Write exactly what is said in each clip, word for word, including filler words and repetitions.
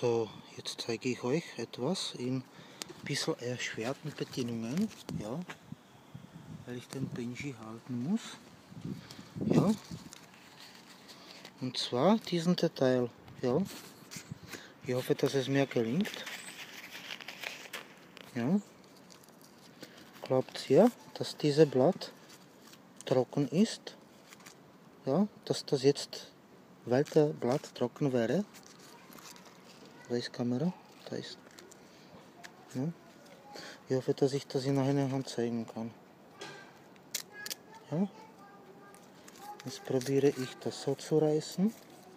So, jetzt zeige ich euch etwas in ein bisschen erschwerten Bedingungen, ja, weil ich den Benji halten muss. Ja, und zwar diesen Detail, ja. Ich hoffe, dass es mir gelingt. Ja. Glaubt ihr, dass dieses Blatt trocken ist? Ja, dass das jetzt, weil das Blatt trocken wäre. Da ist Kamera, da ist. Ja. Ich hoffe, dass ich das in einer Hand zeigen kann. Ja. Jetzt probiere ich das so zu reißen.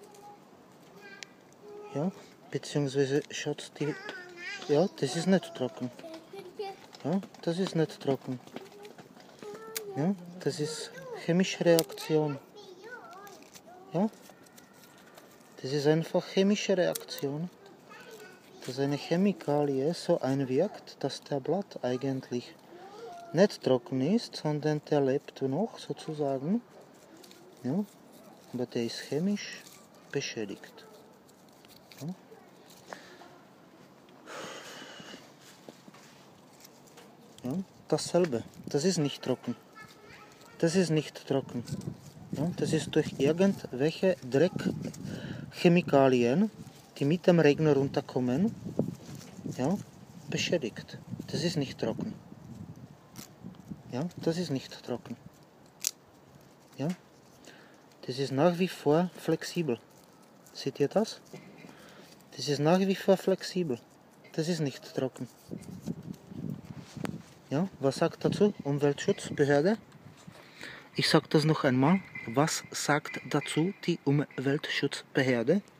Ja, beziehungsweise schaut die. Ja, das ist nicht trocken. Ja, das ist nicht trocken. Ja, das ist chemische Reaktion. Ja, das ist einfach chemische Reaktion. Dass eine Chemikalie so einwirkt, dass der Blatt eigentlich nicht trocken ist, sondern der lebt noch sozusagen. Ja, aber der ist chemisch beschädigt. Ja. Ja, dasselbe. Das ist nicht trocken. Das ist nicht trocken. Ja, das ist durch irgendwelche Dreckchemikalien, die mit dem Regen runterkommen, ja, beschädigt. Das ist nicht trocken. Ja, das ist nicht trocken. Ja, das ist nach wie vor flexibel. Seht ihr das? Das ist nach wie vor flexibel. Das ist nicht trocken. Ja, was sagt dazu Umweltschutzbehörde? Ich sage das noch einmal. Was sagt dazu die Umweltschutzbehörde?